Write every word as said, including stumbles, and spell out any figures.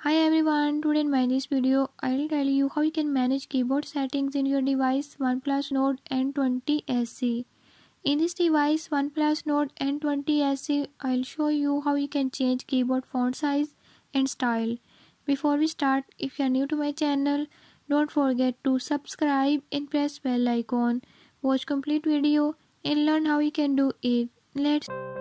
Hi everyone, today in my this video I'll tell you how you can manage keyboard settings in your device OnePlus Nord N twenty S E. In this device OnePlus Nord N twenty S E, I'll show you how you can change keyboard font size and style. Before we start, if you are new to my channel, don't forget to subscribe and press bell icon. Watch complete video and learn how you can do it. Let's